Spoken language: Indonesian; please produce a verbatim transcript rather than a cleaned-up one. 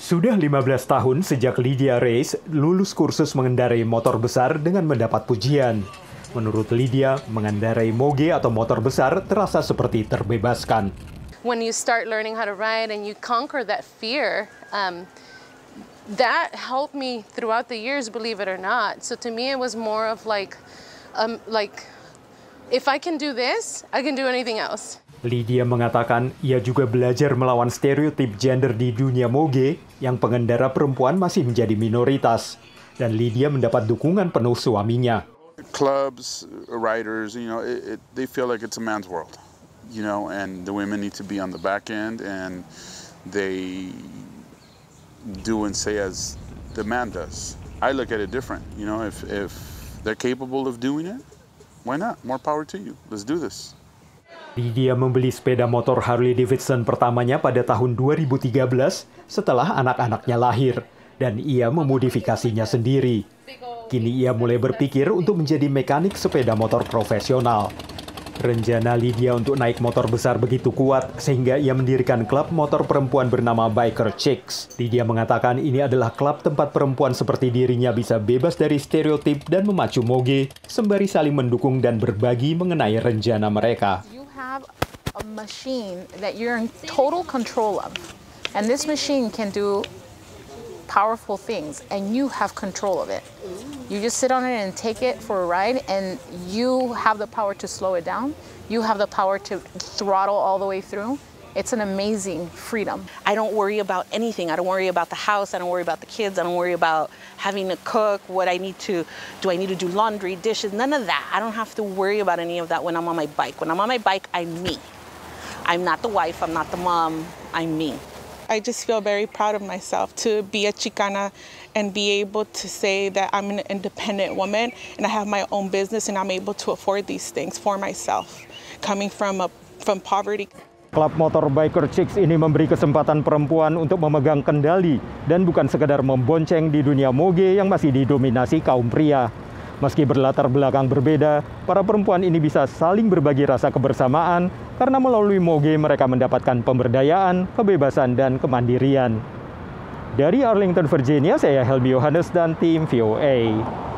Sudah lima belas tahun sejak Lydia Reis lulus kursus mengendarai motor besar dengan mendapat pujian. Menurut Lydia, mengendarai moge atau motor besar terasa seperti terbebaskan. When you start learning how to ride and you conquer that fear, um, that helped me throughout the years, believe it or not. So to me, it was more of like, um, like, if I can do this, I can do anything else. Lydia mengatakan ia juga belajar melawan stereotip gender di dunia moge yang pengendara perempuan masih menjadi minoritas. Dan Lydia mendapat dukungan penuh suaminya. Clubs, riders, you know, it, it, they feel like it's a man's world, you know, and the women need to be on the back end and they do and say as the man does. I look at it different, you know, if, if they're capable of doing it, why not? More power to you. Let's do this. Lydia membeli sepeda motor Harley Davidson pertamanya pada tahun dua ribu tiga belas setelah anak-anaknya lahir, dan ia memodifikasinya sendiri. Kini ia mulai berpikir untuk menjadi mekanik sepeda motor profesional. Rencana Lydia untuk naik motor besar begitu kuat sehingga ia mendirikan klub motor perempuan bernama Biker Chicks. Lydia mengatakan ini adalah klub tempat perempuan seperti dirinya bisa bebas dari stereotip dan memacu moge, sembari saling mendukung dan berbagi mengenai rencana mereka. Have a machine that you're in total control of, and this machine can do powerful things and you have control of it. You just sit on it and take it for a ride, and you have the power to slow it down. You have the power to throttle all the way through. It's an amazing freedom. I don't worry about anything. I don't worry about the house. I don't worry about the kids. I don't worry about having to cook, what I need to, do I need to do laundry, dishes, none of that. I don't have to worry about any of that when I'm on my bike. When I'm on my bike, I'm me. I'm not the wife, I'm not the mom, I'm me. I just feel very proud of myself to be a Chicana and be able to say that I'm an independent woman and I have my own business and I'm able to afford these things for myself, coming from a, from poverty. Klub motor Biker Chicks ini memberi kesempatan perempuan untuk memegang kendali dan bukan sekedar membonceng di dunia moge yang masih didominasi kaum pria. Meski berlatar belakang berbeda, para perempuan ini bisa saling berbagi rasa kebersamaan karena melalui moge mereka mendapatkan pemberdayaan, kebebasan, dan kemandirian. Dari Arlington, Virginia, saya Helmi Yohanes dan tim V O A.